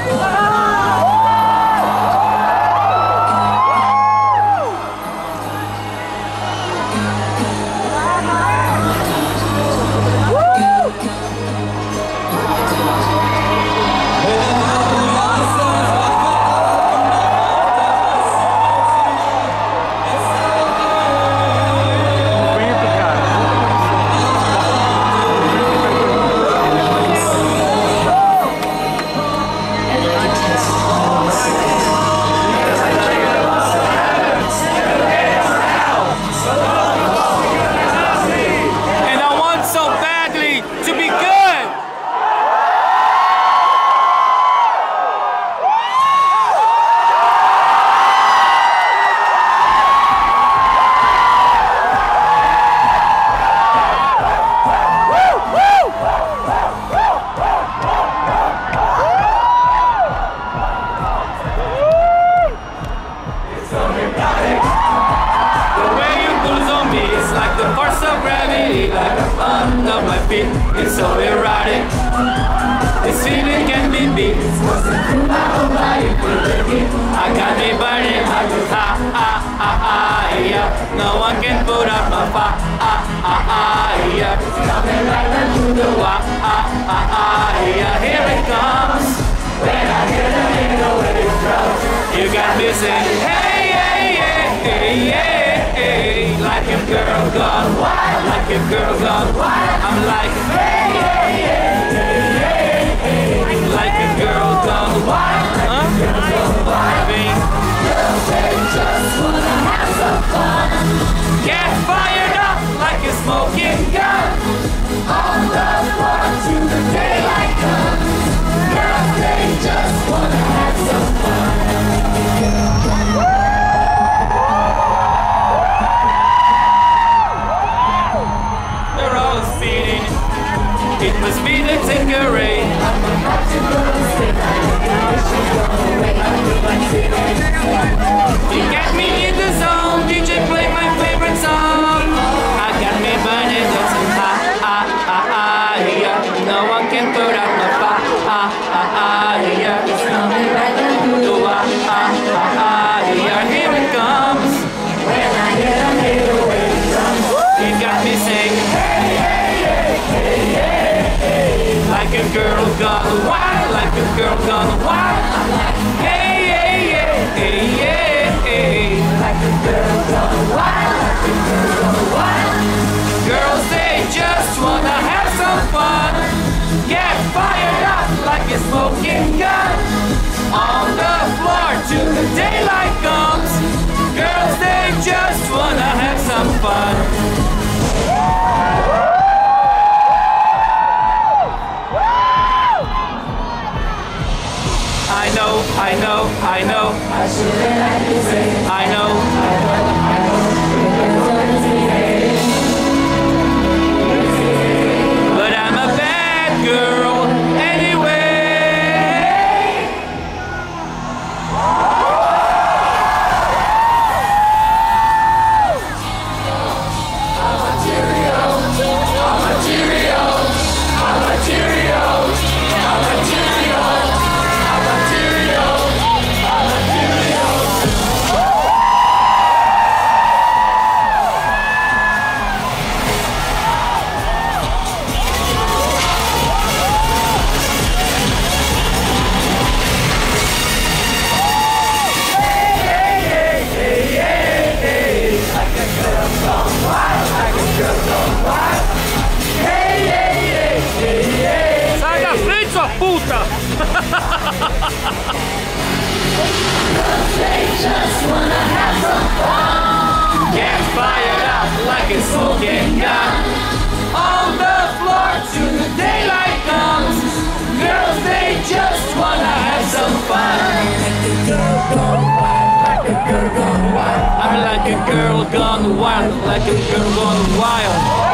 It's so erotic. This feeling can be beat. I got me burning. Yeah. No one can put out my fire. Yeah. Coming right through the wire. Here it comes. When I hear the needle when it drops, you got me saying, hey, hey, hey, hey, hey, like a girl gone wild, like a girl gone wild. I'm like, hey, hey, hey, hey, hey, like a girl gone wild, like a girl gone wild. Girls, they just wanna have some fun. Get fired up like a smoking gun. On the floor till the daylight comes. Girls, they just wanna have some fun. They're all speeding. It must be the Tinkeray. You got me in the zone. DJ, play my favorite song. I got me burning, dancing yeah. No one can put out my fire. Yeah. It's coming right through the wire. Here it comes. When I hear the needle when it drums, it got me singing, hey, hey, hey, hey, hey, hey, like a girl gone wild, like a girl gone wild. I'm like, hey, hey, hey, hey, hey, hey, like a girl gone wild, like a girl gone wild. Girls, they just wanna have some fun. Get fired up like a smoking gun. On the floor till the daylight comes. Girls, they just wanna have some fun. I know, I know, I know. I know. But I'm a bad girl anyway. Sai da frente, sua puta! Get fired up like a smoking gun. On the floor till the daylight comes. Girls, they just wanna have some fun. Like a girl gone wild, like a girl gone wild. I'm like a girl gone wild.